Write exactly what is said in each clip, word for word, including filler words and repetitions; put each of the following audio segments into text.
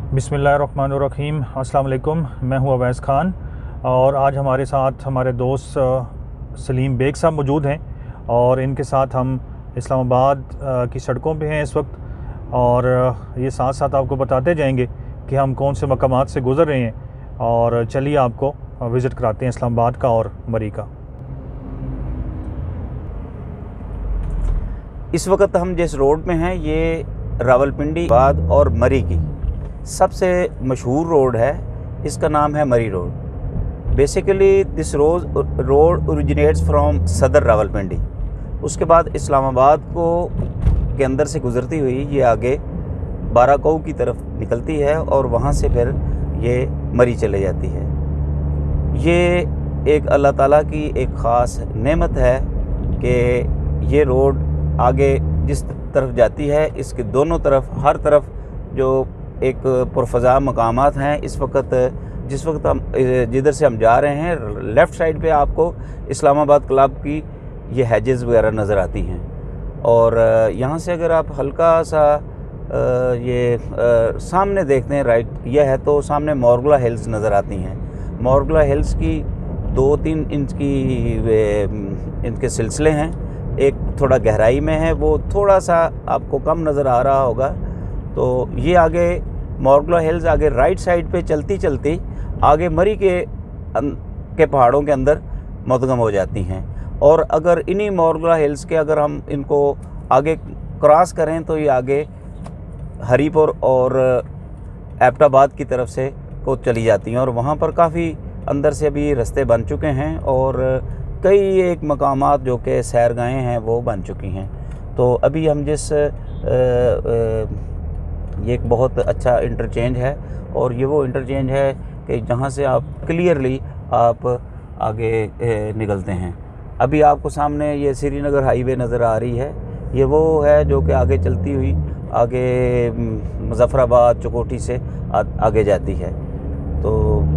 बिस्मिल्लाहिर्रहमानिर्रहीम। अस्सलाम वालेकुम। मैं हूँ अवैस खान और आज हमारे साथ हमारे दोस्त सलीम बेग साहब मौजूद हैं और इनके साथ हम इस्लामाबाद की सड़कों पे हैं इस वक्त और ये साथ साथ आपको बताते जाएंगे कि हम कौन से मकामात से गुज़र रहे हैं। और चलिए आपको विज़िट कराते हैं इस्लामाबाद का और मरी का। इस वक्त हम जिस रोड में हैं ये रावलपिंडी बाद और मरी की सबसे मशहूर रोड है। इसका नाम है Murree road. Basically this road road originates from Saddar Rawalpindi. उसके बाद इस्लामाबाद को के अंदर से गुज़रती हुई ये आगे बाराकऊ की तरफ निकलती है और वहाँ से फिर ये मरी चले जाती है। ये एक अल्लाह ताला की एक ख़ास नेमत है कि ये रोड आगे जिस तरफ जाती है इसके दोनों तरफ हर तरफ जो एक पुरफ़ज़ा मकामात हैं। इस वक्त जिस वक्त हम जिधर से हम जा रहे हैं लेफ़्ट साइड पे आपको इस्लामाबाद क्लब की ये हैजेस वगैरह नज़र आती हैं और यहाँ से अगर आप हल्का सा ये सामने देखते हैं राइट किया है तो सामने मोरगला हिल्स नज़र आती हैं। मोरगला हिल्स की दो तीन इंच की इनके सिलसिले हैं। एक थोड़ा गहराई में है, वो थोड़ा सा आपको कम नज़र आ रहा होगा। तो ये आगे मोरगला हिल्स आगे राइट साइड पे चलती चलती आगे मरी के के पहाड़ों के अंदर मुद्गम हो जाती हैं। और अगर इन्हीं मोरगला हिल्स के अगर हम इनको आगे क्रॉस करें तो ये आगे हरीपुर और एबटाबाद की तरफ से को चली जाती हैं और वहाँ पर काफ़ी अंदर से अभी रास्ते बन चुके हैं और कई एक मकामात जो कि सैरगाहें हैं वो बन चुकी हैं। तो अभी हम जिस आ, आ, ये एक बहुत अच्छा इंटरचेंज है और ये वो इंटरचेंज है कि जहाँ से आप क्लियरली आप आगे ए, निकलते हैं। अभी आपको सामने ये श्रीनगर हाईवे नज़र आ रही है। ये वो है जो कि आगे चलती हुई आगे मुजफ्फराबाद चकोटी से आ, आगे जाती है। तो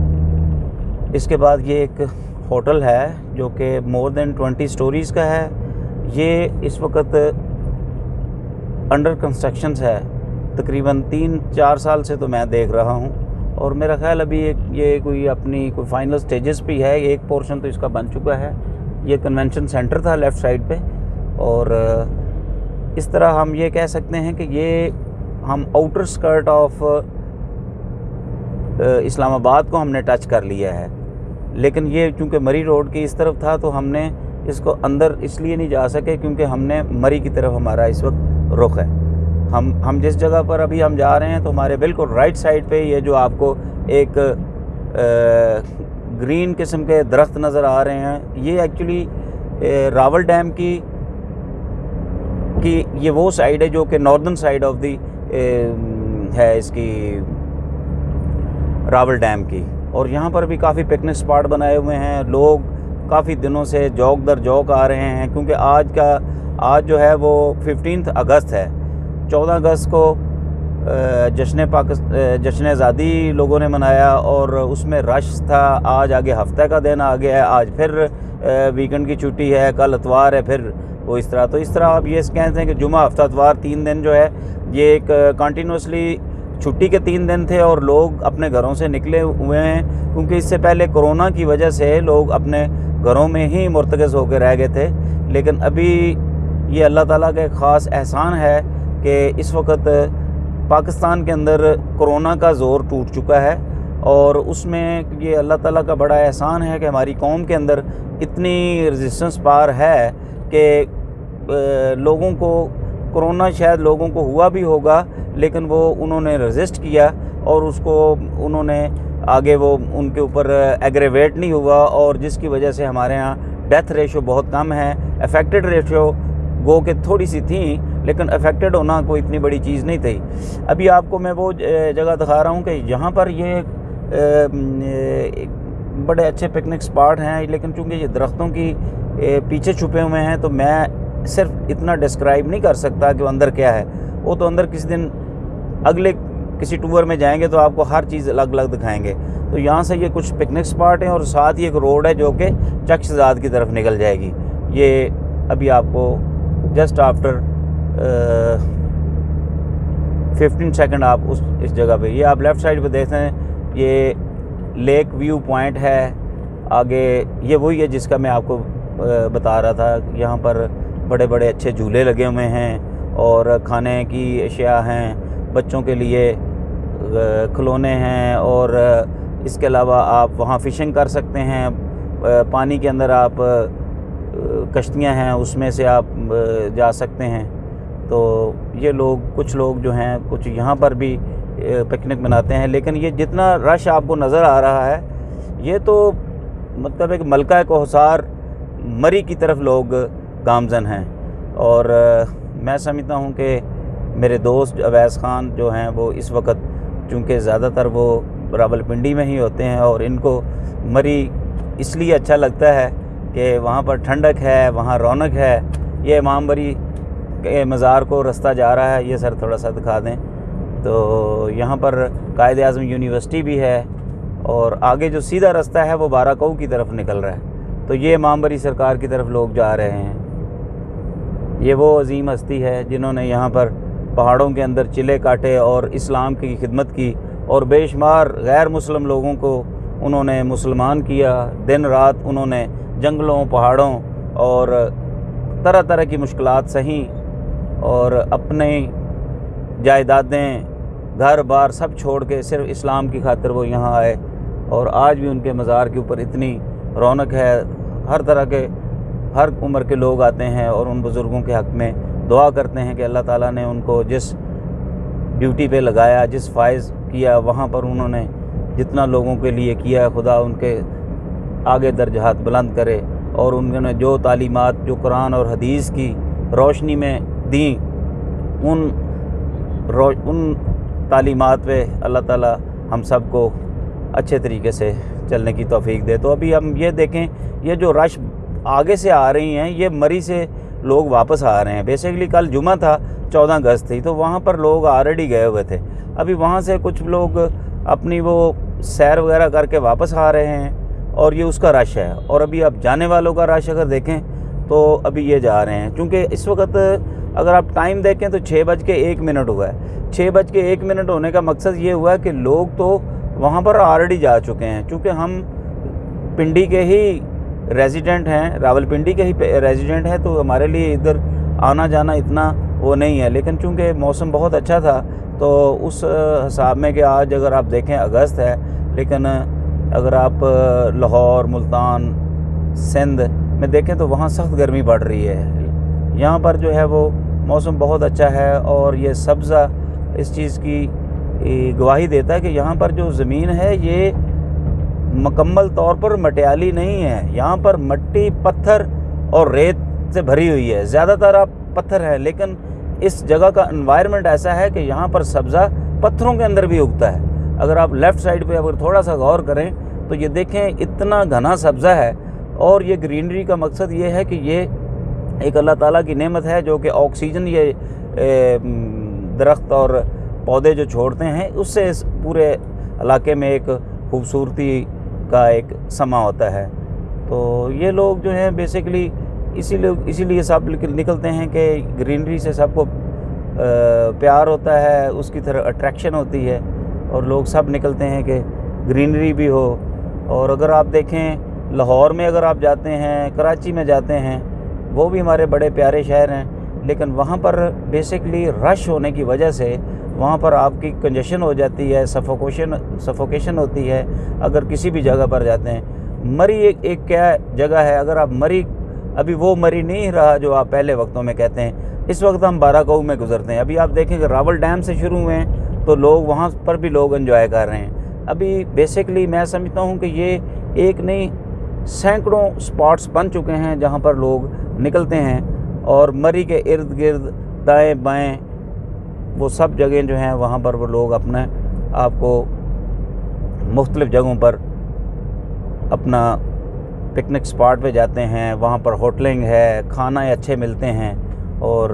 इसके बाद ये एक होटल है जो कि मोर देन ट्वेंटी स्टोरीज़ का है। ये इस वक्त अंडर कंस्ट्रक्शन है। तकरीबन तीन चार साल से तो मैं देख रहा हूँ और मेरा ख्याल अभी एक ये कोई अपनी कोई फाइनल स्टेजेस पे है। एक पोर्शन तो इसका बन चुका है। ये कन्वेंशन सेंटर था लेफ़्ट साइड पे और इस तरह हम ये कह सकते हैं कि ये हम आउटर स्कर्ट ऑफ इस्लामाबाद को हमने टच कर लिया है। लेकिन ये चूँकि मरी रोड की इस तरफ था तो हमने इसको अंदर इसलिए नहीं जा सके क्योंकि हमने मरी की तरफ हमारा इस वक्त रुख है। हम हम जिस जगह पर अभी हम जा रहे हैं तो हमारे बिल्कुल राइट साइड पे ये जो आपको एक आ, ग्रीन किस्म के दरख्त नज़र आ रहे हैं ये एक्चुअली रावल डैम की कि ये वो साइड है जो कि नॉर्दर्न साइड ऑफ दी है इसकी रावल डैम की। और यहाँ पर भी काफ़ी पिकनिक स्पॉट बनाए हुए हैं। लोग काफ़ी दिनों से जौक दर जौक आ रहे हैं क्योंकि आज का आज जो है वो फिफ्टीन अगस्त है। चौदह अगस्त को जश्न पाकिस्तान जश्न आज़ादी लोगों ने मनाया और उसमें रश था। आज आगे हफ्ते का दिन आ गया है। आज फिर वीकेंड की छुट्टी है, कल इतवार है, फिर वो इस तरह तो इस तरह आप ये कहते हैं कि जुमा हफ्ता इतवार तीन दिन जो है ये एक कंटिन्यूसली छुट्टी के तीन दिन थे और लोग अपने घरों से निकले हुए हैं क्योंकि इससे पहले कोरोना की वजह से लोग अपने घरों में ही मुर्तकज़ होकर रह गए थे। लेकिन अभी ये अल्लाह ताला का एक ख़ास एहसान है कि इस वक्त पाकिस्तान के अंदर कोरोना का ज़ोर टूट चुका है और उसमें ये अल्लाह ताला का बड़ा एहसान है कि हमारी कौम के अंदर इतनी रेजिस्टेंस पावर है कि लोगों को कोरोना शायद लोगों को हुआ भी होगा लेकिन वो उन्होंने रेजिस्ट किया और उसको उन्होंने आगे वो उनके ऊपर एग्रेवेट नहीं हुआ और जिसकी वजह से हमारे यहाँ डेथ रेशो बहुत कम है। अफेक्टेड रेशो गो के थोड़ी सी थी लेकिन अफेक्टेड होना कोई इतनी बड़ी चीज़ नहीं थी। अभी आपको मैं वो जगह दिखा रहा हूँ कि यहाँ पर ये बड़े अच्छे पिकनिक स्पॉट हैं लेकिन चूँकि ये दरख्तों की पीछे छुपे हुए हैं तो मैं सिर्फ इतना डिस्क्राइब नहीं कर सकता कि वो अंदर क्या है। वो तो अंदर किसी दिन अगले किसी टूर में जाएंगे तो आपको हर चीज़ अलग अलग दिखाएंगे। तो यहाँ से ये कुछ पिकनिक स्पॉट हैं और साथ ही एक रोड है जो कि चक शहजाद की तरफ निकल जाएगी। ये अभी आपको जस्ट आफ्टर फिफ्टीन सेकंड आप उस इस जगह पे, ये आप लेफ़्ट साइड पे देखते हैं, ये लेक व्यू पॉइंट है। आगे ये वही है जिसका मैं आपको बता रहा था। यहाँ पर बड़े बड़े अच्छे झूले लगे हुए हैं और खाने की अशिया हैं, बच्चों के लिए खिलौने हैं, और इसके अलावा आप वहाँ फ़िशिंग कर सकते हैं। पानी के अंदर आप कश्तियाँ हैं, उसमें से आप जा सकते हैं। तो ये लोग, कुछ लोग जो हैं, कुछ यहाँ पर भी पिकनिक मनाते हैं। लेकिन ये जितना रश आपको नज़र आ रहा है, ये तो मतलब एक मलका कौसार मरी की तरफ लोग गामजन हैं। और मैं समझता हूँ कि मेरे दोस्त अवैस खान जो हैं वो इस वक्त, चूँकि ज़्यादातर वो रावलपिंडी में ही होते हैं, और इनको मरी इसलिए अच्छा लगता है कि वहाँ पर ठंडक है, वहाँ रौनक है। ये इमाम मरी के मज़ार को रास्ता जा रहा है, ये सर थोड़ा सा दिखा दें। तो यहाँ पर कायद आज़म यूनिवर्सिटी भी है, और आगे जो सीधा रास्ता है वो बाराकऊ की तरफ निकल रहा है। तो ये इमाम मरी सरकार की तरफ लोग जा रहे हैं। ये वो अजीम हस्ती है जिन्होंने यहाँ पर पहाड़ों के अंदर चिले काटे और इस्लाम की खिदमत की, और बेशुमार गैर मुस्लिम लोगों को उन्होंने मुसलमान किया। दिन रात उन्होंने जंगलों, पहाड़ों और तरह तरह की मुश्किलात सही, और अपने जायदादें, घर बार सब छोड़ के सिर्फ इस्लाम की खातिर वो यहाँ आए। और आज भी उनके मज़ार के ऊपर इतनी रौनक है, हर तरह के, हर उम्र के लोग आते हैं और उन बुज़ुर्गों के हक़ में दुआ करते हैं कि अल्लाह ताला ने उनको जिस ड्यूटी पे लगाया, जिस फ़ाइज़ किया, वहाँ पर उन्होंने जितना लोगों के लिए किया, खुदा उनके आगे दर्जात बुलंद करे। और उन्होंने जो तालीमात जो कुरान और हदीस की रोशनी में दी, उन रो उन तालीमात पे अल्लाह ताला हम सब को अच्छे तरीके से चलने की तौफीक दे। तो अभी हम ये देखें, ये जो रश आगे से आ रही हैं, ये मरी से लोग वापस आ रहे हैं। बेसिकली कल जुमा था, चौदह अगस्त थी, तो वहाँ पर लोग ऑलरेडी गए हुए थे। अभी वहाँ से कुछ लोग अपनी वो सैर वगैरह करके वापस आ रहे हैं, और ये उसका रश है। और अभी आप जाने वालों का रश अगर देखें तो अभी ये जा रहे हैं, क्योंकि इस वक्त अगर आप टाइम देखें तो छः बज के एक मिनट हुआ है। छः बज के एक मिनट होने का मकसद ये हुआ कि लोग तो वहाँ पर ऑलरेडी जा चुके हैं। चूँकि हम पिंडी के ही रेजिडेंट हैं, रावलपिंडी के ही रेजिडेंट हैं, तो हमारे लिए इधर आना जाना इतना वो नहीं है। लेकिन चूँकि मौसम बहुत अच्छा था, तो उस हिसाब में कि आज अगर आप देखें अगस्त है, लेकिन अगर आप लाहौर, मुल्तान, सिंध में देखें तो वहाँ सख्त गर्मी पड़ रही है। यहाँ पर जो है वो मौसम बहुत अच्छा है, और ये सब्ज़ा इस चीज़ की गवाही देता है कि यहाँ पर जो ज़मीन है ये मुकम्मल तौर पर मटियाली नहीं है। यहाँ पर मिट्टी, पत्थर और रेत से भरी हुई है। ज़्यादातर आप पत्थर है, लेकिन इस जगह का एनवायरनमेंट ऐसा है कि यहाँ पर सब्ज़ा पत्थरों के अंदर भी उगता है। अगर आप लेफ़्ट साइड पे अगर थोड़ा सा गौर करें तो ये देखें, इतना घना सब्ज़ा है। और ये ग्रीनरी का मकसद ये है कि ये एक अल्लाह ताला की नेमत है, जो कि ऑक्सीजन ये दरख्त और पौधे जो छोड़ते हैं, उससे इस पूरे इलाके में एक खूबसूरती का एक समा होता है। तो ये लोग जो हैं बेसिकली इसीलिए इसीलिए सब निकलते हैं कि ग्रीनरी से सबको प्यार होता है, उसकी तरह अट्रैक्शन होती है, और लोग सब निकलते हैं कि ग्रीनरी भी हो। और अगर आप देखें लाहौर में अगर आप जाते हैं, कराची में जाते हैं, वो भी हमारे बड़े प्यारे शहर हैं, लेकिन वहाँ पर बेसिकली रश होने की वजह से वहाँ पर आपकी कंजेशन हो जाती है, सफोकेशन सफोकेशन होती है अगर किसी भी जगह पर जाते हैं। मरी एक, एक क्या जगह है, अगर आप मरी, अभी वो मरी नहीं रहा जो आप पहले वक्तों में कहते हैं। इस वक्त हम बाराकऊ में गुजरते हैं। अभी आप देखेंगे रावल डैम से शुरू हुए हैं, तो लोग वहाँ पर भी लोग एंजॉय कर रहे हैं। अभी बेसिकली मैं समझता हूँ कि ये एक नहीं सैकड़ों स्पॉट्स बन चुके हैं जहाँ पर लोग निकलते हैं, और मरी के इर्द गिर्द दाएँ बाएँ वो सब जगह जो हैं वहाँ पर वो लोग अपने आपको मुख्तलिफ़ जगहों पर अपना पिकनिक स्पॉट पे जाते हैं। वहाँ पर होटलिंग है, खाना अच्छे मिलते हैं। और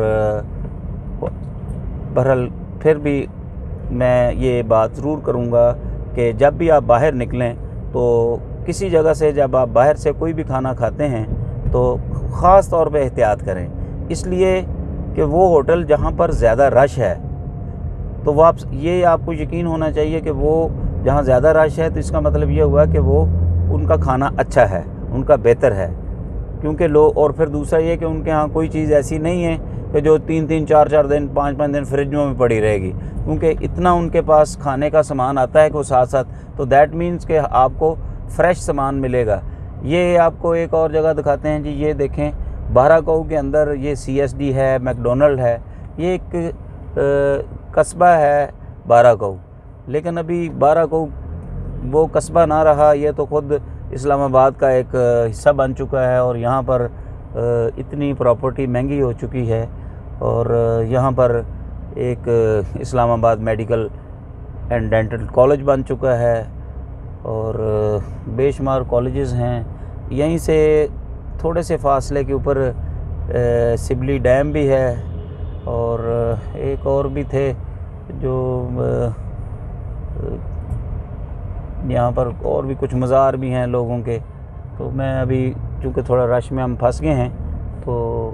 बहरहाल फिर भी मैं ये बात ज़रूर करूँगा कि जब भी आप बाहर निकलें तो किसी जगह से जब आप बाहर से कोई भी खाना खाते हैं तो ख़ास तौर पे एहतियात करें, इसलिए कि वो होटल जहाँ पर ज़्यादा रश है तो वो आप ये आपको यकीन होना चाहिए कि वो जहाँ ज़्यादा रश है तो इसका मतलब ये हुआ कि वो उनका खाना अच्छा है, उनका बेहतर है, क्योंकि लोग, और फिर दूसरा ये कि उनके यहाँ कोई चीज़ ऐसी नहीं है कि जो तीन तीन चार चार दिन पाँच पाँच दिन फ्रिजों में पड़ी रहेगी, क्योंकि इतना उनके पास खाने का सामान आता है कि वो साथ साथ, तो दैट मीन्स कि आपको फ्रेश सामान मिलेगा। ये आपको एक और जगह दिखाते हैं जी, ये देखें बाराकऊ के अंदर ये सी एस डी है, मैकडोनल्ड है, ये एक कस्बा है बाराकऊ, लेकिन अभी बाराकऊ वो कस्बा ना रहा, ये तो ख़ुद इस्लामाबाद का एक हिस्सा बन चुका है और यहाँ पर इतनी प्रॉपर्टी महंगी हो चुकी है और यहाँ पर एक Islamabad medical and dental college बन चुका है और बेशुमार कॉलेजेस हैं। यहीं से थोड़े से फासले के ऊपर सिबली डैम भी है और एक और भी थे जो यहाँ पर, और भी कुछ मज़ार भी हैं लोगों के। तो मैं अभी चूँकि थोड़ा रश में हम फंस गए हैं, तो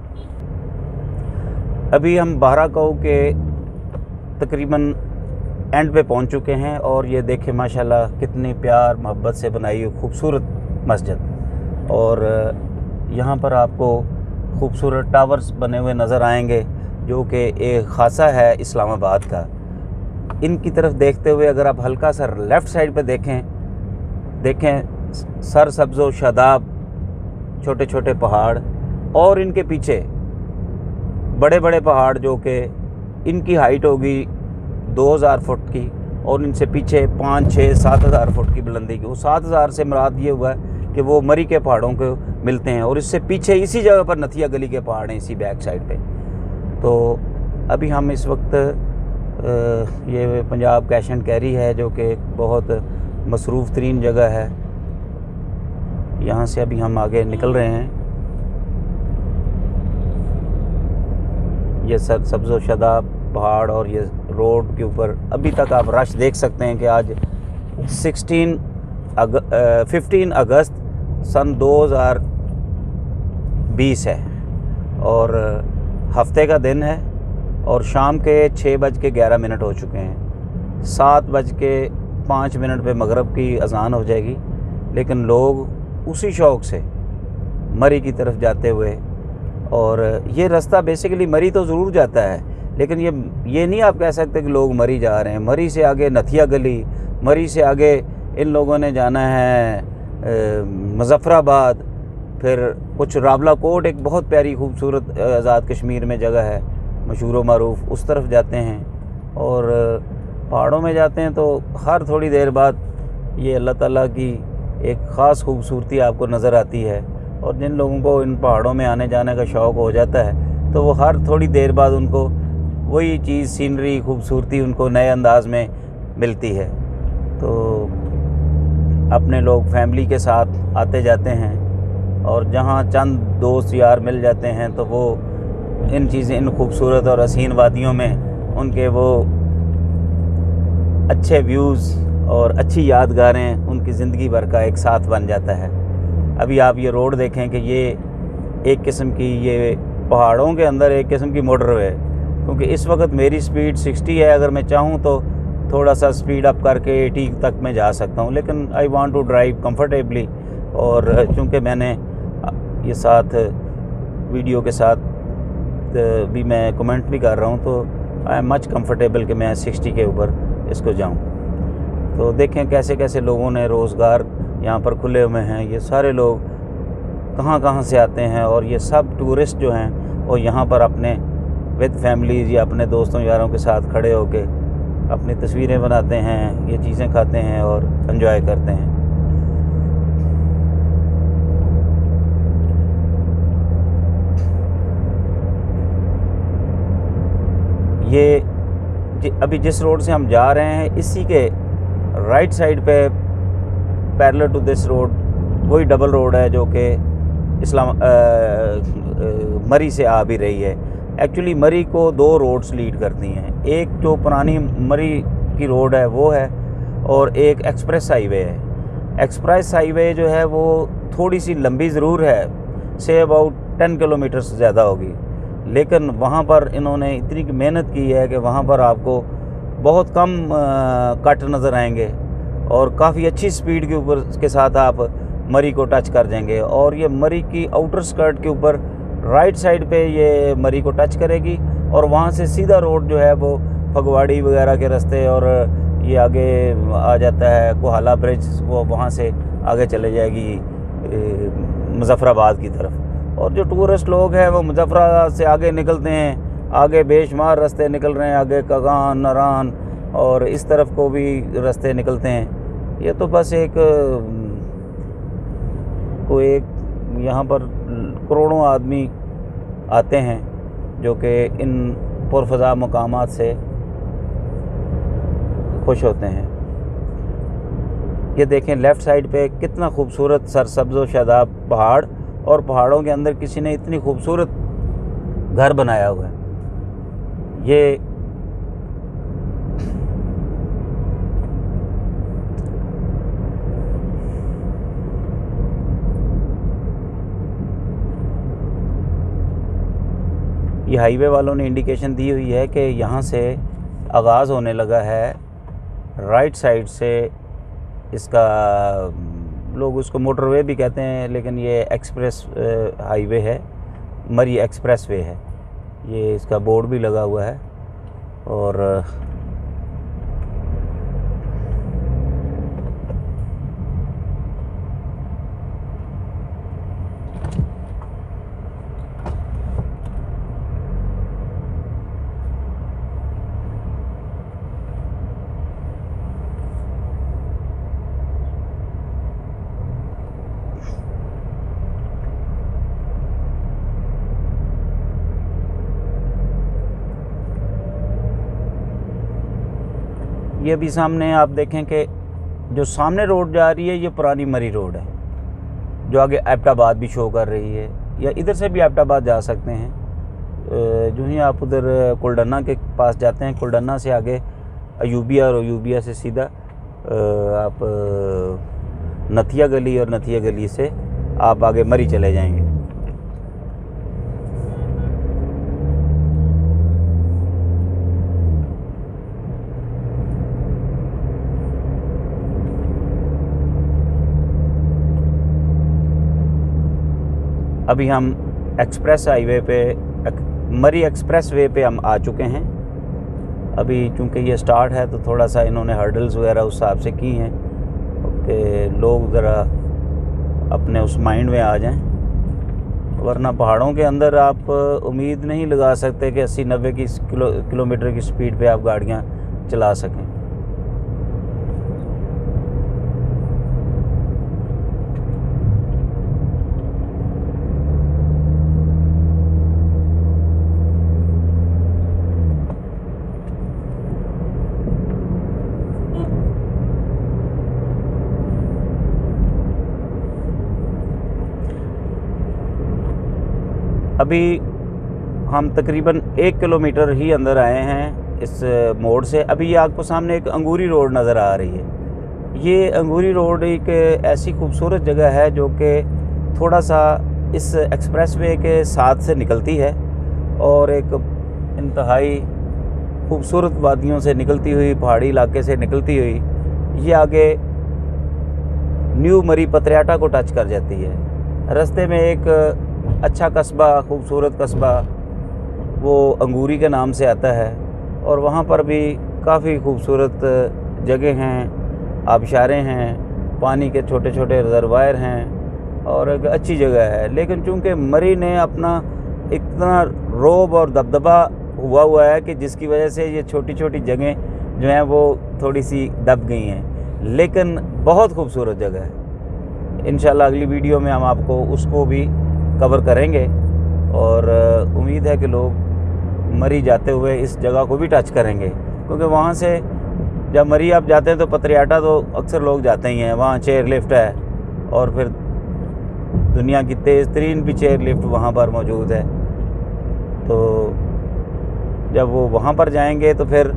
अभी हम बाराकऊ के तकरीबन एंड पे पहुँच चुके हैं और ये देखें माशाल्लाह कितनी प्यार मोहब्बत से बनाई हुई खूबसूरत मस्जिद, और यहाँ पर आपको खूबसूरत टावर्स बने हुए नज़र आएंगे जो कि एक खासा है इस्लामाबाद का। इनकी तरफ देखते हुए अगर आप हल्का सा लेफ़्ट साइड पे देखें देखें सर सब्ज़ो शादाब छोटे छोटे पहाड़, और इनके पीछे बड़े बड़े पहाड़ जो कि इनकी हाइट होगी दो हज़ार फुट की और इनसे पीछे पाँच छः सात हज़ार फुट की बुलंदी की। वो सात हज़ार से मुराद ये हुआ है कि वो मरी के पहाड़ों को मिलते हैं, और इससे पीछे इसी जगह पर नथिया गली के पहाड़ हैं, इसी बैक साइड पे। तो अभी हम इस वक्त ये पंजाब कैश एंड कैरी है जो कि एक बहुत मसरूफ़ तरीन जगह है। यहाँ से अभी हम आगे निकल रहे हैं। ये सर सब्ज़ो शादाब पहाड़ और ये रोड के ऊपर अभी तक आप रश देख सकते हैं कि आज सिक्सटीन अग फिफ्टीन अगस्त सन दो हज़ार बीस है और हफ्ते का दिन है और शाम के छः बज के ग्यारह मिनट हो चुके हैं। सात बज के पाँच मिनट पे मगरिब की अज़ान हो जाएगी, लेकिन लोग उसी शौक़ से मरी की तरफ जाते हुए, और ये रास्ता बेसिकली मरी तो ज़रूर जाता है, लेकिन ये ये नहीं आप कह सकते कि लोग मरी जा रहे हैं। मरी से आगे नथिया गली, मरी से आगे इन लोगों ने जाना है मुज़फ़्फ़राबाद, फिर कुछ रावला कोट, एक बहुत प्यारी खूबसूरत आज़ाद कश्मीर में जगह है मशहूर व मारूफ़, उस तरफ जाते हैं। और पहाड़ों में जाते हैं तो हर थोड़ी देर बाद ये अल्लाह ताला की एक ख़ास खूबसूरती आपको नज़र आती है, और जिन लोगों को इन पहाड़ों में आने जाने का शौक़ हो जाता है तो वो हर थोड़ी देर बाद उनको वही चीज़, सीनरी, खूबसूरती उनको नए अंदाज में मिलती है। तो अपने लोग फैमिली के साथ आते जाते हैं, और जहाँ चंद दोस्त यार मिल जाते हैं तो वो इन चीज़ें, इन खूबसूरत और हसीन वादियों में उनके वो अच्छे व्यूज़ और अच्छी यादगारें उनकी ज़िंदगी भर का एक साथ बन जाता है। अभी आप ये रोड देखें कि ये एक किस्म की, ये पहाड़ों के अंदर एक किस्म की मोटरवे है, क्योंकि इस वक्त मेरी स्पीड साठ है। अगर मैं चाहूँ तो थोड़ा सा स्पीड अप करके अस्सी तक मैं जा सकता हूँ, लेकिन I want to drive comfortably. और चूँकि मैंने ये साथ वीडियो के साथ भी मैं कमेंट भी कर रहा हूँ, तो आई एम मच कंफर्टेबल कि मैं साठ के ऊपर इसको जाऊँ। तो देखें कैसे कैसे लोगों ने रोज़गार यहाँ पर खुले हुए हैं। ये सारे लोग कहाँ कहाँ से आते हैं, और ये सब टूरिस्ट जो हैं वो यहाँ पर अपने विद फैमिलीज़ या अपने दोस्तों यारों के साथ खड़े होके अपनी तस्वीरें बनाते हैं, ये चीज़ें खाते हैं और एंजॉय करते हैं। ये अभी जिस रोड से हम जा रहे हैं, इसी के राइट साइड पे पैरेलल टू दिस रोड वही डबल रोड है जो कि इस्लाम आ, आ, मरी से आ भी रही है। एक्चुअली मरी को दो रोड्स लीड करती हैं, एक जो पुरानी मरी की रोड है वो है, और एक एक्सप्रेस हाईवे है। एक्सप्रेस हाईवे जो है वो थोड़ी सी लंबी ज़रूर है, से अबाउट टेन किलोमीटर से ज़्यादा होगी, लेकिन वहाँ पर इन्होंने इतनी मेहनत की है कि वहाँ पर आपको बहुत कम कट नज़र आएंगे और काफ़ी अच्छी स्पीड के ऊपर के साथ आप मरी को टच कर जाएंगे। और ये मरी की आउटर स्कर्ट के ऊपर राइट साइड पे ये मरी को टच करेगी और वहाँ से सीधा रोड जो है वो फगवाड़ी वगैरह के रास्ते और ये आगे आ जाता है कोहाला ब्रिज, वो वहाँ से आगे चले जाएगी मुजफ्फराबाद की तरफ। और जो टूरिस्ट लोग हैं वो मुजफ्फराबाद से आगे निकलते हैं, आगे बेशुमार रास्ते निकल रहे हैं, आगे कगान, नरान और इस तरफ को भी रास्ते निकलते हैं। ये तो बस एक को एक यहाँ पर करोड़ों आदमी आते हैं जो कि इन पुरफ़ज़ा मकामात से खुश होते हैं। ये देखें लेफ़्ट साइड पे कितना खूबसूरत सरसब्ज़ व शादाब पहाड़, और पहाड़ों के अंदर किसी ने इतनी खूबसूरत घर बनाया हुआ है। ये ये हाईवे वालों ने इंडिकेशन दी हुई है कि यहाँ से आगाज़ होने लगा है राइट साइड से। इसका लोग उसको मोटरवे भी कहते हैं, लेकिन ये एक्सप्रेस हाईवे है, मरी एक्सप्रेस वे है। ये इसका बोर्ड भी लगा हुआ है। और ये भी सामने आप देखें कि जो सामने रोड जा रही है ये पुरानी मरी रोड है, जो आगे एबटाबाद भी शो कर रही है, या इधर से भी एबटाबाद जा सकते हैं। जो ही आप उधर कुलडन्ना के पास जाते हैं, कुलडन्ना से आगे अयूबिया और अयूबिया से सीधा आप नथिया गली और नथिया गली से आप आगे मरी चले जाएंगे। अभी हम एक्सप्रेस हाईवे पे मरी एक्सप्रेस वे पे हम आ चुके हैं। अभी चूँकि ये स्टार्ट है तो थोड़ा सा इन्होंने हर्डल्स वगैरह उस हिसाब से की हैं कि लोग ज़रा अपने उस माइंड में आ जाएं, वरना पहाड़ों के अंदर आप उम्मीद नहीं लगा सकते कि अस्सी नब्बे की किलो किलोमीटर की स्पीड पे आप गाड़ियाँ चला सकें। अभी हम तकरीबन एक किलोमीटर ही अंदर आए हैं इस मोड़ से। अभी ये आपको सामने एक अंगूरी रोड नज़र आ रही है। ये अंगूरी रोड एक ऐसी खूबसूरत जगह है जो कि थोड़ा सा इस एक्सप्रेसवे के साथ से निकलती है और एक इंतहाई खूबसूरत वादियों से निकलती हुई, पहाड़ी इलाके से निकलती हुई ये आगे न्यू मरी पतरियाटा को टच कर जाती है। रास्ते में एक अच्छा कस्बा, खूबसूरत कस्बा वो अंगूरी के नाम से आता है, और वहाँ पर भी काफ़ी खूबसूरत जगह हैं, आबशारें हैं, पानी के छोटे छोटे रिजर्वायर हैं और एक अच्छी जगह है। लेकिन चूँकि मरी ने अपना इतना रोब और दबदबा हुआ हुआ है कि जिसकी वजह से ये छोटी छोटी जगह जो हैं वो थोड़ी सी दब गई हैं, लेकिन बहुत खूबसूरत जगह है। इंशाल्लाह अगली वीडियो में हम आपको उसको भी कवर करेंगे और उम्मीद है कि लोग मरी जाते हुए इस जगह को भी टच करेंगे, क्योंकि वहाँ से जब मरी आप जाते हैं तो पतरियाटा तो अक्सर लोग जाते ही हैं। वहाँ चेयर लिफ्ट है और फिर दुनिया की तेज़ तरीन भी चेयर लिफ्ट वहाँ पर मौजूद है। तो जब वो वहाँ पर जाएंगे तो फिर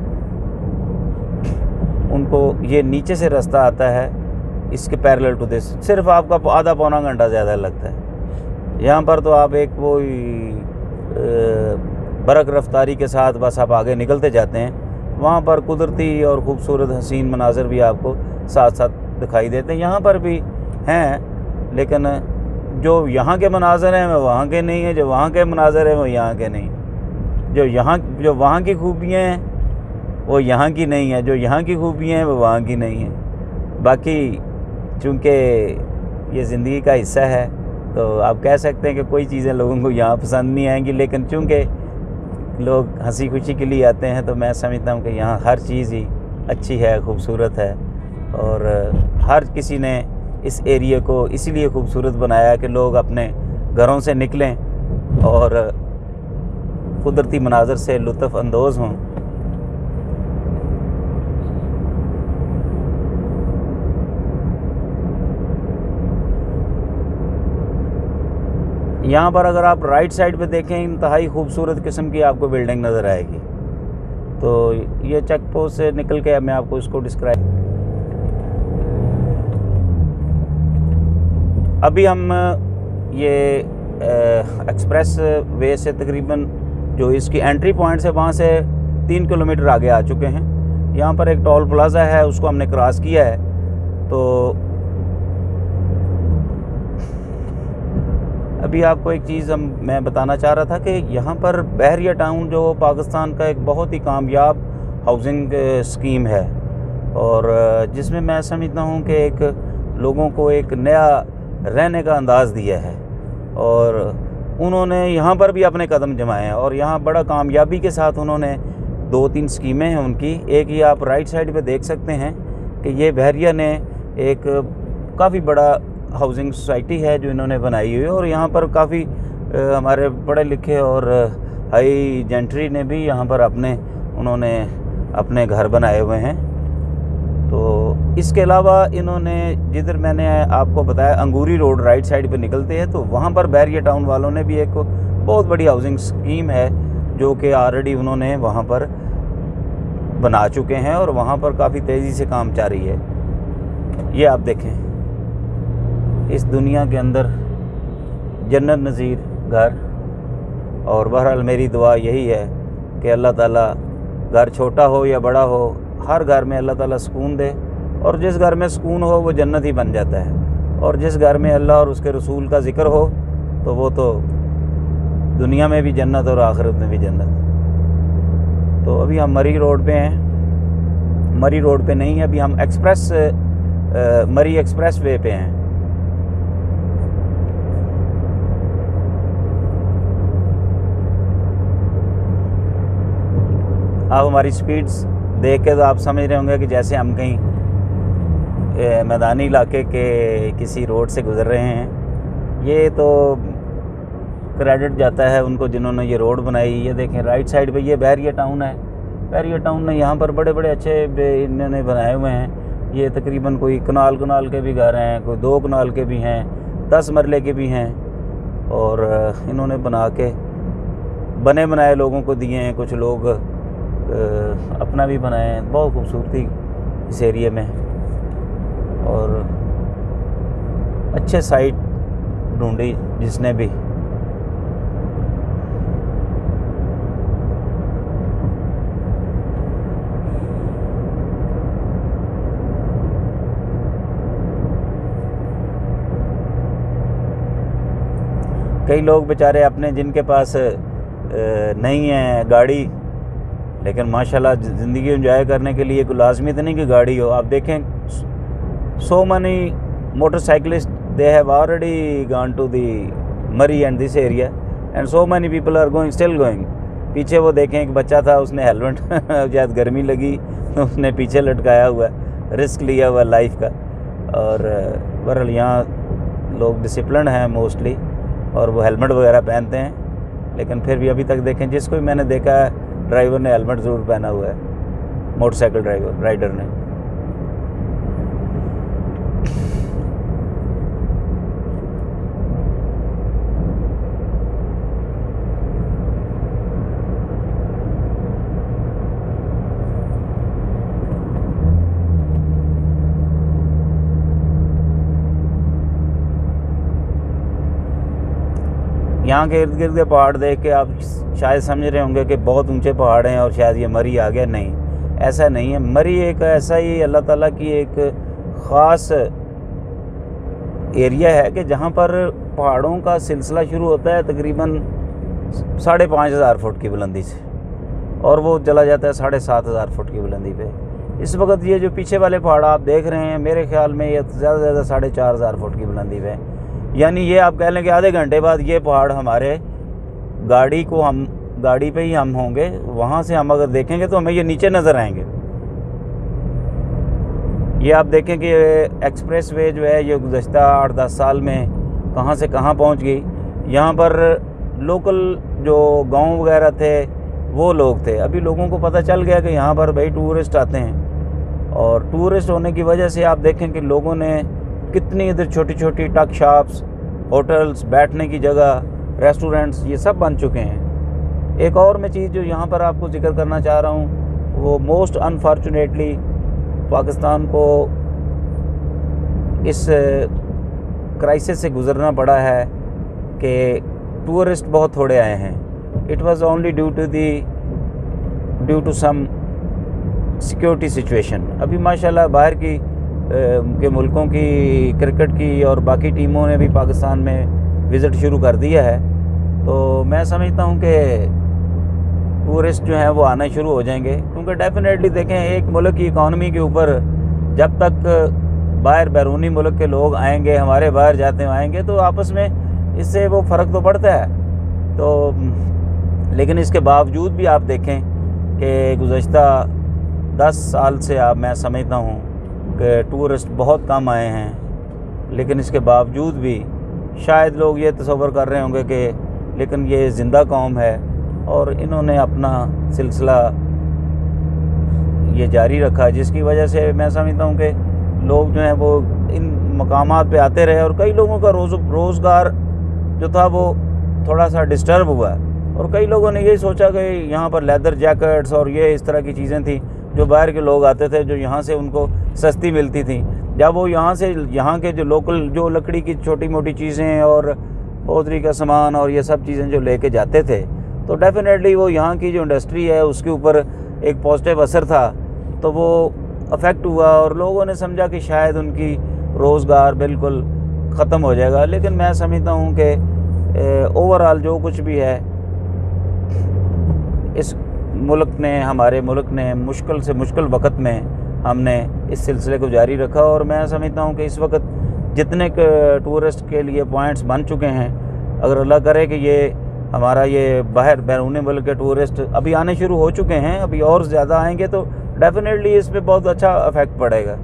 उनको ये नीचे से रास्ता आता है इसके पैरेलल टू दिस, सिर्फ आपका आधा पौना घंटा ज़्यादा लगता है। यहाँ पर तो आप एक वो बरक रफ्तारी के साथ बस आप आगे निकलते जाते हैं। वहाँ पर कुदरती और ख़ूबसूरत हसीन मनाज़र भी आपको साथ साथ दिखाई देते हैं। यहाँ पर भी हैं, लेकिन जो यहाँ के मनाज़र हैं वो वहाँ के नहीं हैं, जो वहाँ के मनाज़र हैं वो यहाँ के नहीं, जो यहाँ जो वहाँ की खूबियाँ हैं वो यहाँ की नहीं है, जो यहाँ की खूबियाँ हैं वो वहाँ की नहीं है। बाकी चूँकि ये ज़िंदगी का हिस्सा है तो आप कह सकते हैं कि कोई चीज़ें लोगों को यहाँ पसंद नहीं आएंगी, लेकिन चूँकि लोग हंसी खुशी के लिए आते हैं तो मैं समझता हूँ कि यहाँ हर चीज़ ही अच्छी है, खूबसूरत है। और हर किसी ने इस एरिया को इसीलिए खूबसूरत बनाया कि लोग अपने घरों से निकलें और कुदरती मनाज़र से लुत्फ़ अंदोज़ हों। यहाँ पर अगर आप राइट साइड पे देखें, इंतहाई खूबसूरत किस्म की आपको बिल्डिंग नज़र आएगी। तो ये चेक पोस्ट से निकल के मैं आपको इसको डिस्क्राइब, अभी हम ये एक्सप्रेस वे से तकरीबन जो इसकी एंट्री पॉइंट है वहाँ से तीन किलोमीटर आगे आ चुके हैं। यहाँ पर एक टोल प्लाज़ा है, उसको हमने क्रॉस किया है। तो अभी आपको एक चीज़ हम मैं बताना चाह रहा था कि यहाँ पर बहरिया टाउन जो पाकिस्तान का एक बहुत ही कामयाब हाउसिंग स्कीम है, और जिसमें मैं समझता हूँ कि एक लोगों को एक नया रहने का अंदाज़ दिया है, और उन्होंने यहाँ पर भी अपने कदम जमाए हैं और यहाँ बड़ा कामयाबी के साथ उन्होंने दो तीन स्कीमें हैं उनकी। एक ही आप राइट साइड पे देख सकते हैं कि ये बहरिया ने एक काफ़ी बड़ा हाउसिंग सोसाइटी है जो इन्होंने बनाई हुई है, और यहाँ पर काफ़ी हमारे पढ़े लिखे और हाई जेंट्री ने भी यहाँ पर अपने उन्होंने अपने घर बनाए हुए हैं। तो इसके अलावा इन्होंने जिधर मैंने आपको बताया अंगूरी रोड राइट साइड पे निकलते हैं, तो वहाँ पर बहरिया टाउन वालों ने भी एक बहुत बड़ी हाउसिंग स्कीम है जो कि ऑलरेडी उन्होंने वहाँ पर बना चुके हैं, और वहाँ पर काफ़ी तेज़ी से काम जारी है। ये आप देखें, इस दुनिया के अंदर जन्नत नज़ीर घर। और बहरहाल मेरी दुआ यही है कि अल्लाह ताला घर छोटा हो या बड़ा हो, हर घर में अल्लाह ताला सुकून दे, और जिस घर में सुकून हो वो जन्नत ही बन जाता है। और जिस घर में अल्लाह और उसके रसूल का ज़िक्र हो तो वो तो दुनिया में भी जन्नत और आखिरत में भी जन्नत। तो अभी हम मरी रोड पे हैं, मरी रोड पे नहीं, अभी हम एक्सप्रेस आ, मरी एक्सप्रेस वे पे हैं। आप हमारी स्पीड्स देख के तो आप समझ रहे होंगे कि जैसे हम कहीं मैदानी इलाके के किसी रोड से गुज़र रहे हैं। ये तो क्रेडिट जाता है उनको जिन्होंने ये रोड बनाई। ये देखें राइट साइड पे ये बहरिया टाउन है। बहरिया टाउन में यहाँ पर बड़े बड़े अच्छे इन्होंने बनाए हुए हैं। ये तकरीबन कोई कनाल कनाल के भी घर हैं, कोई दो कनाल के भी हैं, दस मरले के भी हैं, और इन्होंने बना के बने बनाए लोगों को दिए हैं। कुछ लोग अपना भी बनाए हैं। बहुत खूबसूरती इस एरिया में, और अच्छे साइट ढूंढी जिसने भी। कई लोग बेचारे अपने जिनके पास नहीं है गाड़ी, लेकिन माशाल्लाह ज़िंदगी एंजॉय करने के लिए कोई लाजमी तो नहीं कि गाड़ी हो। आप देखें so many motorcyclist they have already gone to the Murree and this area, and so many people are going still going. पीछे वो देखें एक बच्चा था, उसने हेलमेट शायद गर्मी लगी तो उसने पीछे लटकाया हुआ, रिस्क लिया हुआ लाइफ का। और बहरहाल यहाँ लोग डिसिप्लिन हैं मोस्टली, और वो हेलमेट वगैरह पहनते हैं। लेकिन फिर भी अभी तक देखें जिसको भी मैंने देखा है ड्राइवर ने हेलमेट ज़रूर पहना हुआ है, मोटरसाइकिल ड्राइवर राइडर ने। यहाँ के इर्द गिर्द के पहाड़ देख के आप शायद समझ रहे होंगे कि बहुत ऊंचे पहाड़ हैं और शायद ये मरी आ गया। नहीं, ऐसा नहीं है। मरी एक ऐसा ही अल्लाह ताला की एक ख़ास एरिया है कि जहाँ पर पहाड़ों का सिलसिला शुरू होता है तकरीबन साढ़े पाँच हज़ार फुट की बुलंदी से, और वो चला जाता है साढ़े सात हज़ार फुट की बुलंदी पे। इस वक्त ये जो पीछे वाले पहाड़ आप देख रहे हैं, मेरे ख्याल में ये ज़्यादा से ज़्यादा साढ़े चार हज़ार फुट की बुलंदी पे, यानी ये आप कह लें कि आधे घंटे बाद ये पहाड़ हमारे गाड़ी को हम गाड़ी पे ही हम होंगे, वहाँ से हम अगर देखेंगे तो हमें ये नीचे नज़र आएंगे। ये आप देखें कि एक्सप्रेस वे जो है ये गुज़श्ता आठ दस साल में कहाँ से कहाँ पहुँच गई। यहाँ पर लोकल जो गांव वगैरह थे वो लोग थे, अभी लोगों को पता चल गया कि यहाँ पर भाई टूरिस्ट आते हैं, और टूरिस्ट होने की वजह से आप देखें कि लोगों ने कितनी इधर छोटी छोटी टक शॉप्स, होटल्स, बैठने की जगह, रेस्टोरेंट्स, ये सब बन चुके हैं। एक और मैं चीज़ जो यहाँ पर आपको जिक्र करना चाह रहा हूँ, वो मोस्ट अनफॉर्चुनेटली पाकिस्तान को इस क्राइसिस से गुज़रना पड़ा है कि टूरिस्ट बहुत थोड़े आए हैं। It was only due to the due to some security situation. अभी माशाल्लाह बाहर की ए, के मुल्कों की क्रिकेट की और बाकी टीमों ने भी पाकिस्तान में विज़िट शुरू कर दिया है, तो मैं समझता हूँ कि टूरिस्ट जो हैं वो आना शुरू हो जाएंगे। क्योंकि डेफिनेटली देखें, एक मुल्क की इकॉनमी के ऊपर जब तक बाहर बैरूनी मुल्क के लोग आएंगे, हमारे बाहर जाते हुए आएंगे, तो आपस में इससे वो फ़र्क तो पड़ता है। तो लेकिन इसके बावजूद भी आप देखें कि गुज़श्ता दस साल से आप मैं समझता हूँ कि टूरिस्ट बहुत कम आए हैं, लेकिन इसके बावजूद भी शायद लोग ये तसव्वुर कर रहे होंगे कि लेकिन ये ज़िंदा कौम है और इन्होंने अपना सिलसिला ये जारी रखा, जिसकी वजह से मैं समझता हूँ कि लोग जो हैं वो इन मकामात पे आते रहे, और कई लोगों का रोज़ रोज़गार जो था वो थोड़ा सा डिस्टर्ब हुआ। और कई लोगों ने यही सोचा कि यहाँ पर लेदर जैकेट्स और ये इस तरह की चीज़ें थी जो बाहर के लोग आते थे, जो यहाँ से उनको सस्ती मिलती थी। जब वो यहाँ से यहाँ के जो लोकल जो लकड़ी की छोटी मोटी चीज़ें और पोतरी का सामान और ये सब चीज़ें जो लेके जाते थे, तो डेफिनेटली वो यहाँ की जो इंडस्ट्री है उसके ऊपर एक पॉजिटिव असर था, तो वो अफेक्ट हुआ और लोगों ने समझा कि शायद उनकी रोज़गार बिल्कुल ख़त्म हो जाएगा। लेकिन मैं समझता हूँ कि ओवरऑल जो कुछ भी है, इस मुल्क ने हमारे मुल्क ने मुश्किल से मुश्किल वक्त में हमने इस सिलसिले को जारी रखा, और मैं समझता हूँ कि इस वक्त जितने टूरिस्ट के लिए पॉइंट्स बन चुके हैं, अगर अल्लाह करे कि ये हमारा ये बाहर बैरूनी मुल्क के टूरिस्ट अभी आने शुरू हो चुके हैं, अभी और ज़्यादा आएंगे, तो डेफिनेटली इस पे बहुत अच्छा इफेक्ट पड़ेगा।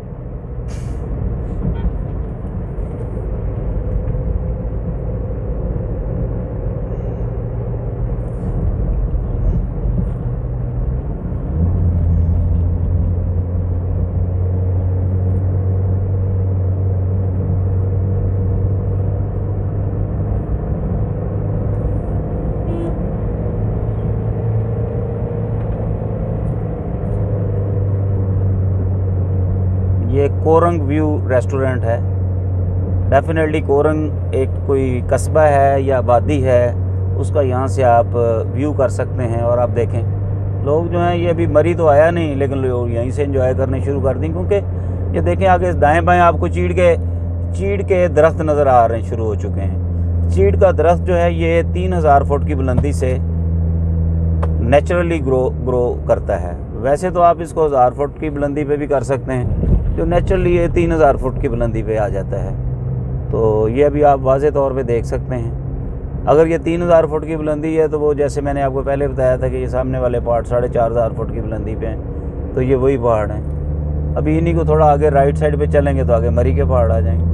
ये कोरंग व्यू रेस्टोरेंट है। डेफिनेटली कोरंग एक कोई कस्बा है या आबादी है, उसका यहाँ से आप व्यू कर सकते हैं। और आप देखें लोग जो हैं, ये अभी मरी तो आया नहीं, लेकिन लोग यहीं से एंजॉय करने शुरू कर दें, क्योंकि ये देखें आगे दाएं बाएं आपको चीड़ के चीड़ के दरख्त नज़र आ रहे हैं, शुरू हो चुके हैं। चीड़ का दरख्त जो है ये तीन हज़ार फुट की बुलंदी से नेचुरली ग्रो ग्रो करता है। वैसे तो आप इसको हज़ार फुट की बुलंदी पे भी कर सकते हैं, जो नेचुरली ये तीन हज़ार फुट की बुलंदी पे आ जाता है। तो ये अभी आप वाज़े तौर पे देख सकते हैं। अगर ये तीन हज़ार फुट की बुलंदी है, तो वो जैसे मैंने आपको पहले बताया था कि ये सामने वाले पहाड़ साढ़े चार हज़ार फुट की बुलंदी पे हैं, तो ये वही पहाड़ हैं। अभी इन्हीं को थोड़ा आगे राइट साइड पे चलेंगे तो आगे मरी के पहाड़ आ जाएंगे।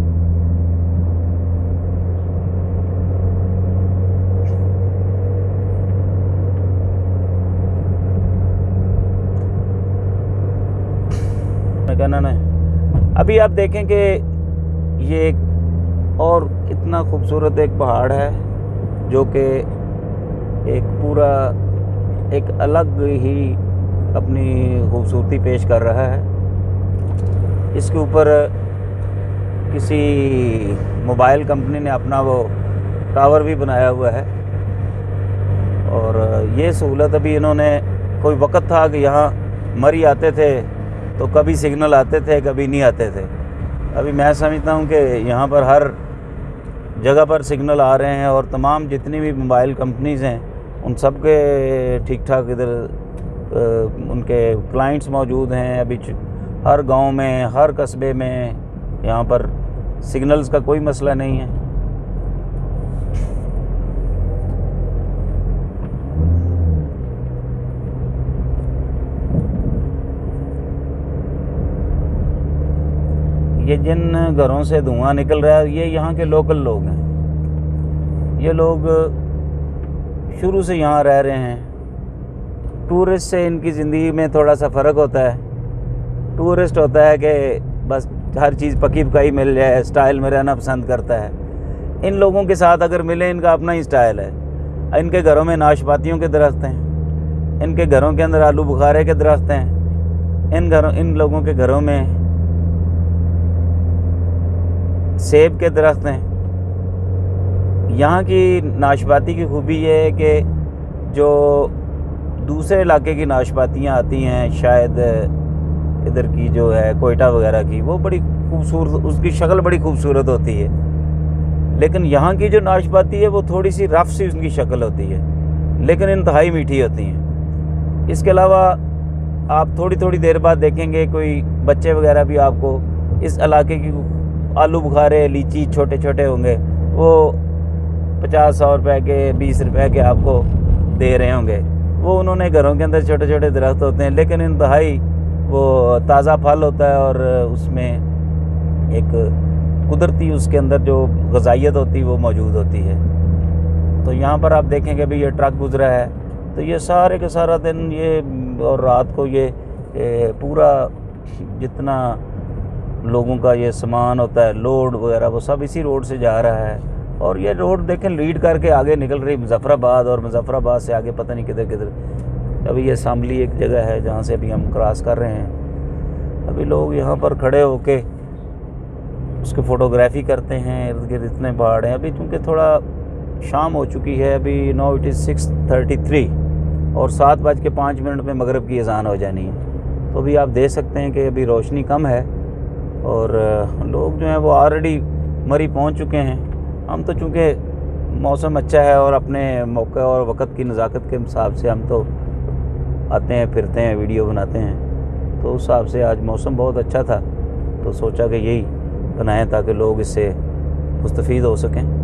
कहना ना, अभी आप देखें कि ये एक और इतना खूबसूरत एक पहाड़ है जो कि एक पूरा एक अलग ही अपनी खूबसूरती पेश कर रहा है। इसके ऊपर किसी मोबाइल कंपनी ने अपना वो टावर भी बनाया हुआ है, और ये सहूलत अभी इन्होंने, कोई वक्त था कि यहाँ मरी आते थे तो कभी सिग्नल आते थे, कभी नहीं आते थे। अभी मैं समझता हूँ कि यहाँ पर हर जगह पर सिग्नल आ रहे हैं और तमाम जितनी भी मोबाइल कंपनीज़ हैं उन सब के ठीक ठाक इधर उनके क्लाइंट्स मौजूद हैं। अभी हर गांव में, हर कस्बे में यहाँ पर सिग्नल्स का कोई मसला नहीं है। ये जिन घरों से धुआं निकल रहा है ये यहाँ के लोकल लोग हैं। ये लोग शुरू से यहाँ रह रहे हैं। टूरिस्ट से इनकी ज़िंदगी में थोड़ा सा फ़र्क होता है। टूरिस्ट होता है कि बस हर चीज़ पकी पकाई मिल जाए, स्टाइल में रहना पसंद करता है। इन लोगों के साथ अगर मिले, इनका अपना ही स्टाइल है। इनके घरों में नाशपातियों के दरख्त हैं, इनके घरों के अंदर आलू बुखारे के दरख्त हैं, इन घरों इन लोगों के घरों में सेब के दरख्त हैं। यहाँ की नाशपाती की खूबी ये है कि जो दूसरे इलाके की नाशपातियाँ आती हैं, शायद इधर की जो है कोयटा वगैरह की, वो बड़ी खूबसूरत, उसकी शक्ल बड़ी खूबसूरत होती है। लेकिन यहाँ की जो नाशपाती है वो थोड़ी सी रफ सी उसकी शक्ल होती है, लेकिन इंतहाई मीठी होती हैं। इसके अलावा आप थोड़ी थोड़ी देर बाद देखेंगे कोई बच्चे वगैरह भी आपको इस इलाके की आलू बुखारे, लीची छोटे छोटे होंगे, वो पचास सौ रुपए के, बीस रुपए के आपको दे रहे होंगे। वो उन्होंने घरों के अंदर छोटे छोटे दरख्त होते हैं, लेकिन इंतहाई वो ताज़ा फल होता है और उसमें एक कुदरती उसके अंदर जो ग़िज़ाइयत होती है वो मौजूद होती है। तो यहाँ पर आप देखेंगे भी ये ट्रक गुजरा है तो ये सारे के सारा दिन ये और रात को ये, ये पूरा जितना लोगों का ये सामान होता है, लोड वगैरह, वो सब इसी रोड से जा रहा है। और ये रोड देखें लीड करके आगे निकल रही मुजफ्फराबाद, और मुजफ्फराबाद से आगे पता नहीं किधर किधर। अभी ये शामली एक जगह है जहाँ से अभी हम क्रॉस कर रहे हैं। अभी लोग यहाँ पर खड़े होके उसकी फ़ोटोग्राफी करते हैं। इर्द गिर्द इतने पहाड़ हैं। अभी चूँकि थोड़ा शाम हो चुकी है, अभी no it is six thirty three और सात बज के पाँच मिनट में मगरिब की अज़ान हो जानी है। तो अभी आप देख सकते हैं कि अभी रोशनी कम है और लोग जो हैं वो ऑलरेडी मरी पहुंच चुके हैं। हम तो चूँकि मौसम अच्छा है और अपने मौके और वक्त की नज़ाकत के हिसाब से हम तो आते हैं, फिरते हैं, वीडियो बनाते हैं। तो उस हिसाब से आज मौसम बहुत अच्छा था तो सोचा कि यही बनाएं ताकि लोग इससे मुस्तफ़ीद हो सकें।